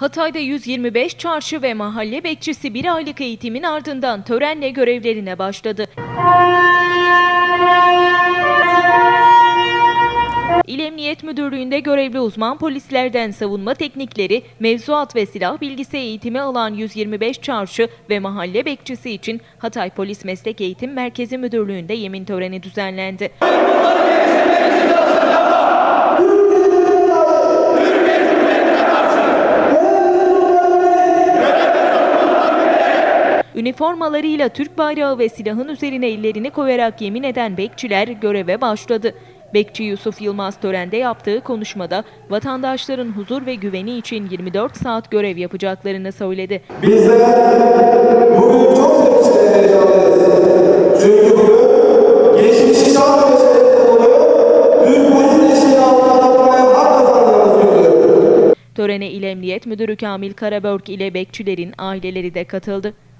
Hatay'da 125 çarşı ve mahalle bekçisi bir aylık eğitimin ardından törenle görevlerine başladı. İl Emniyet Müdürlüğü'nde görevli uzman polislerden savunma teknikleri, mevzuat ve silah bilgisi eğitimi alan 125 çarşı ve mahalle bekçisi için Hatay Polis Meslek Eğitim Merkezi Müdürlüğü'nde yemin töreni düzenlendi. Üniformalarıyla Türk bayrağı ve silahın üzerine ellerini koyarak yemin eden bekçiler göreve başladı. Bekçi Yusuf Yılmaz törende yaptığı konuşmada vatandaşların huzur ve güveni için 24 saat görev yapacaklarını söyledi. Bizler bugün çok sevinçli ve heyecanlıyız. Çünkü bugün geçmişi şan ve şerefli oluyor. Türk polis eşliğinde altına hak kazandığımız gündür. Törene İl Emniyet Müdürü Kamil Karabörk ile bekçilerin aileleri de katıldı.